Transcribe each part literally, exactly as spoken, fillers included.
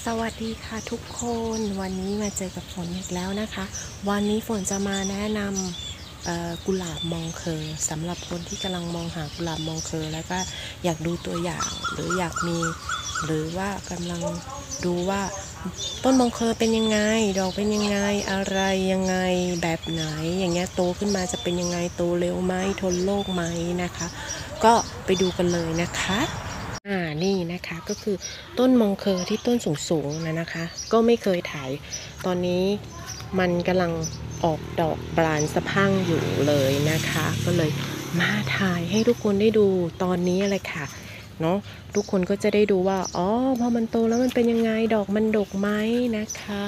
สวัสดีค่ะทุกคนวันนี้มาเจอกับฝนอีกแล้วนะคะวันนี้ฝนจะมาแนะนำกุหลาบมองเคอสำหรับคนที่กำลังมองหากุหลาบมองเคอแล้วก็อยากดูตัวอย่างหรืออยากมีหรือว่ากำลังดูว่าต้นมองเคอเป็นยังไงดอกเป็นยังไงอะไรยังไงแบบไหนอย่างเงี้ยโตขึ้นมาจะเป็นยังไงโตเร็วไหมทนโรคไหมนะคะก็ไปดูกันเลยนะคะอ่านี่นะคะก็คือต้นมองเคอที่ต้นสูงๆนะนะคะก็ไม่เคยถ่ายตอนนี้มันกำลังออกดอกบานสะพรั่งอยู่เลยนะคะก็เลยมาถ่ายให้ทุกคนได้ดูตอนนี้เลยค่ะเนาะทุกคนก็จะได้ดูว่าอ๋อพอมันโตแล้วมันเป็นยังไงดอกมันดกไหมนะคะ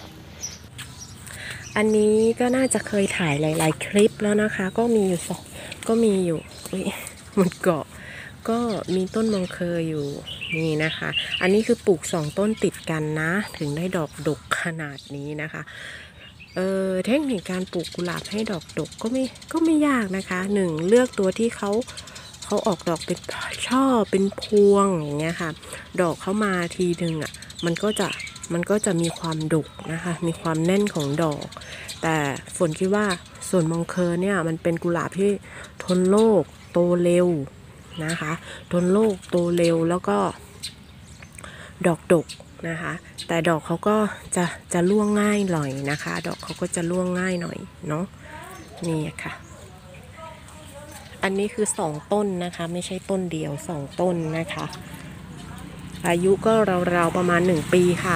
อันนี้ก็น่าจะเคยถ่ายหลายๆคลิปแล้วนะคะก็มีอยู่สองก็มีอยู่มันเกาะก็มีต้นมองเคออยู่นี่นะคะอันนี้คือปลูกสองต้นติดกันนะถึงได้ดอกดกขนาดนี้นะคะเออเทคนิคการปลูกกุหลาบให้ดอกดกก็ไม่ก็ไม่ยากนะคะหนึ่งเลือกตัวที่เขาเขาออกดอกเป็นช่อเป็นพวงอย่างเงี้ยค่ะดอกเขามาทีหนึ่งอ่ะมันก็จะมันก็จะมีความดกนะคะมีความแน่นของดอกแต่ฝนคิดว่าส่วนมองเคอเนี่ยมันเป็นกุหลาบที่ทนโรคโตเร็วนะคะทนโรคโตเร็วแล้วก็ดอกดกนะคะแต่ดอกเขาก็จะจะร่วงง่ายหน่อยนะคะดอกเขาก็จะร่วงง่ายหน่อยเนาะนี่ค่ะอันนี้คือสองต้นนะคะไม่ใช่ต้นเดียวสองต้นนะคะอายุก็ราวๆประมาณหนึ่งปีค่ะ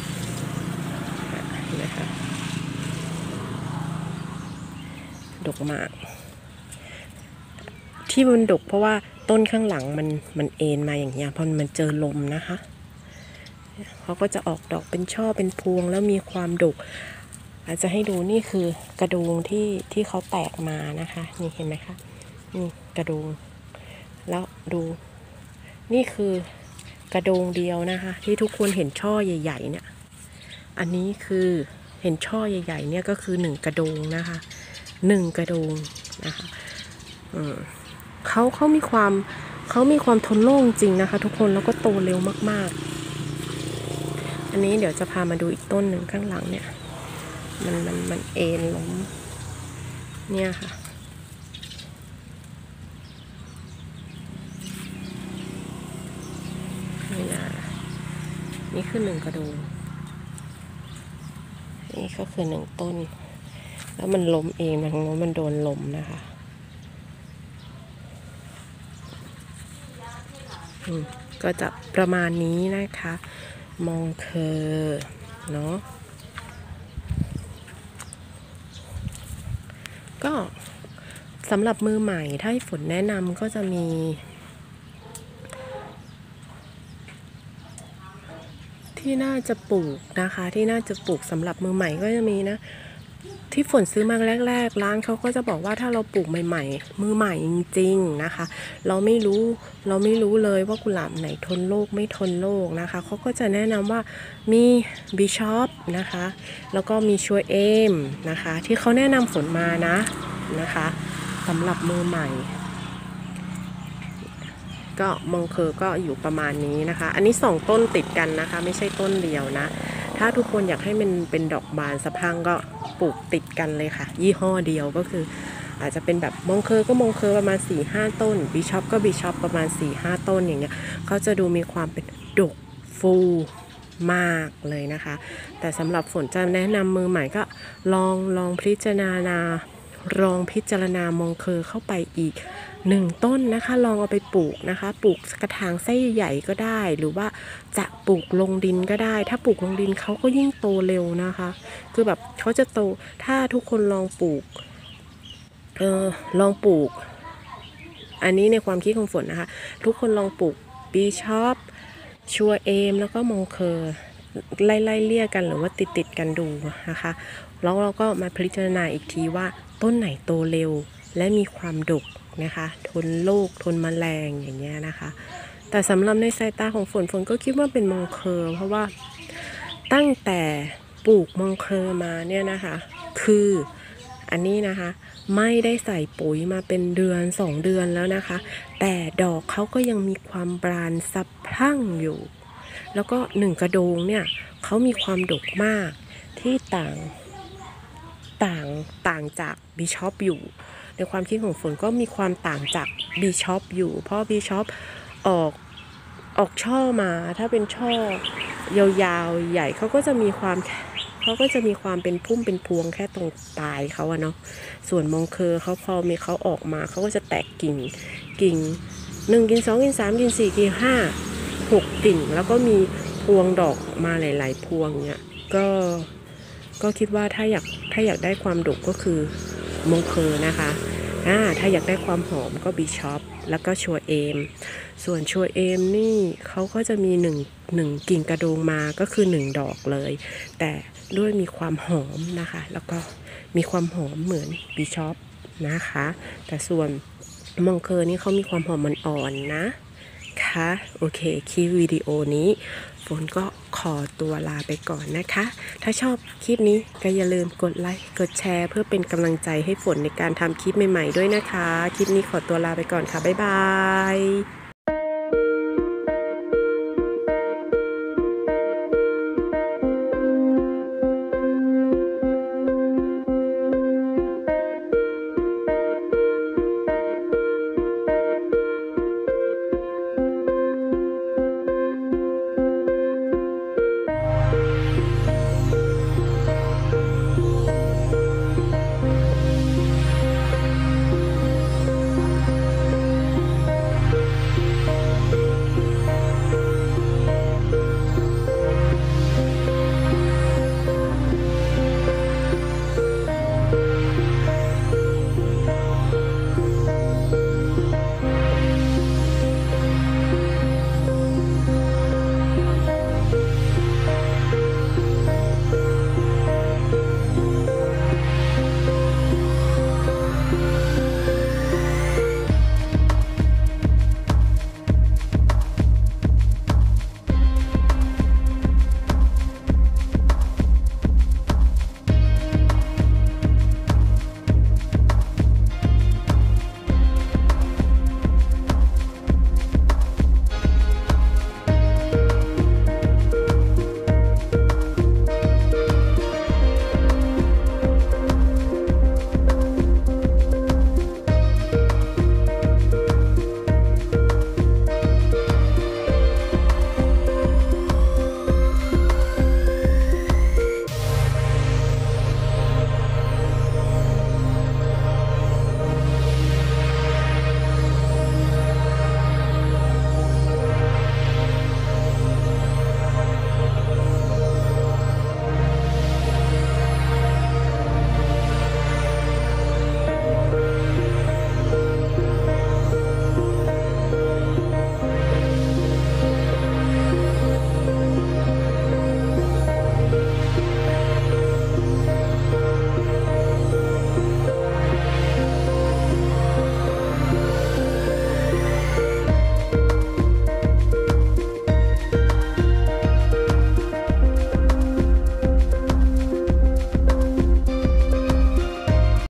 นะคะดกมากที่มันดกเพราะว่าต้นข้างหลังมันมันเอ็นมาอย่างเงี้ยเพราะมันเจอลมนะคะเขาก็จะออกดอกเป็นช่อเป็นพวงแล้วมีความดกอาจจะให้ดูนี่คือกระดูงที่ที่เขาแตกมานะคะนี่เห็นไหมคะนี่กระดูงแล้วดูนี่คือกระโดงเดียวนะคะที่ทุกคนเห็นช่อใหญ่ๆเนี่ยอันนี้คือเห็นช่อใหญ่ๆเนี่ยก็คือหนึ่งกระโดงนะคะหนึ่งกระโดงนะคะอืมเขาเขามีความเขามีความทนโรคจริงนะคะทุกคนแล้วก็โตเร็วมากๆอันนี้เดี๋ยวจะพามาดูอีกต้นหนึ่งข้างหลังเนี่ยมันมันมันเอ็นล้มเนี่ยค่ะนี่นะนี่คือหนึ่งกระโดงนี่ก็คือหนึ่งต้นแล้วมันล้มเองนะของมันโดนลมนะคะก็จะประมาณนี้นะคะมองเคอเนาะก็สำหรับมือใหม่ถ้าให้ฝนแนะนำก็จะมีที่น่าจะปลูกนะคะที่น่าจะปลูกสำหรับมือใหม่ก็จะมีนะที่ฝนซื้อมาแรกๆร้านเขาก็จะบอกว่าถ้าเราปลูกใหม่ๆมือใหม่จริงๆนะคะเราไม่รู้เราไม่รู้เลยว่ากุหลาบไหนทนโรคไม่ทนโรคนะคะเขาก็จะแนะนำว่ามีบิชอปนะคะแล้วก็มีชัวเอมนะคะที่เขาแนะนำฝนมานะนะคะสำหรับมือใหม่ก็มองเคอก็อยู่ประมาณนี้นะคะอันนี้สองต้นติดกันนะคะไม่ใช่ต้นเดียวนะถ้าทุกคนอยากให้มันเป็นดอกบานสะพรั่งก็ปลูกติดกันเลยค่ะยี่ห้อเดียวก็คืออาจจะเป็นแบบมองเคอก็มองเคอประมาณ สี่ห้า ต้นบิชอปก็บิชอปประมาณ สี่ห้า ต้นอย่างเงี้ยเขาจะดูมีความเป็นดกฟูมากเลยนะคะแต่สำหรับฝนจะแนะนำมือใหม่ก็ลองลองพิจารณาลองพิจารณามองเคอเข้าไปอีกหนึ่งต้นนะคะลองเอาไปปลูกนะคะปลูกกระถางไส้ใหญ่ก็ได้หรือว่าจะปลูกลงดินก็ได้ถ้าปลูกลงดินเขาก็ยิ่งโตเร็วนะคะคือแบบเขาจะโตถ้าทุกคนลองปลูกเออลองปลูกอันนี้ในความคิดของฝนนะคะทุกคนลองปลูกบีชอปชัวเอมแล้วก็มองเคอไล่ไล่เลี่ยกันหรือว่าติดติดกันดูนะคะแล้วเราก็มาพิจารณาอีกทีว่าต้นไหนโตเร็วและมีความดกนะคะทนโรคทนแมลงอย่างเงี้ยนะคะแต่สำหรับในสายตาของฝนฝนก็คิดว่าเป็นมองเคอเพราะว่าตั้งแต่ปลูกมองเคอมาเนี่ยนะคะคืออันนี้นะคะไม่ได้ใส่ปุ๋ยมาเป็นเดือนสองเดือนแล้วนะคะแต่ดอกเขาก็ยังมีความบานสะพรั่งอยู่แล้วก็หนึ่งกระโดงเนี่ยเขามีความดกมากที่ต่างต่างต่างจากบิชอปอยู่ในความคิดของฝนก็มีความต่างจากบิชอปอยู่เพราะบิชอปออกออกช่อมาถ้าเป็นช่อยาวๆใหญ่เขาก็จะมีความเขาก็จะมีความเป็นพุ่มเป็นพวงแค่ตรงปลายเขาอะเนาะส่วนมองเคอเขาพอมีเขาออกมาเขาก็จะแตกกิ่งกิ่งหนึ่งกิ่งสองกิ่งสามกิ่งสี่กิ่งห้าหกกิ่งแล้วก็มีพวงดอกมาหลายๆพวงเนี่ยก็ก็คิดว่าถ้าอยากถ้าอยากได้ความดกก็คือมงเคอนะคะอ่าถ้าอยากได้ความหอมก็บิชอปแล้วก็ชัวเอมส่วนชัวเอมนี่เขาก็จะมีหนึ่งหนึ่งกิ่งกระโดงมาก็คือหนึ่งดอกเลยแต่ด้วยมีความหอมนะคะแล้วก็มีความหอมเหมือนบิชอปนะคะแต่ส่วนมองเคอนี่เขามีความหอมอ่อนๆนะคะโอเคคลิปวิดีโอนี้ฝนก็ขอตัวลาไปก่อนนะคะถ้าชอบคลิปนี้ก็อย่าลืมกดไลค์กดแชร์เพื่อเป็นกำลังใจให้ฝนในการทำคลิปใหม่ๆด้วยนะคะคลิปนี้ขอตัวลาไปก่อนค่ะบ๊ายบาย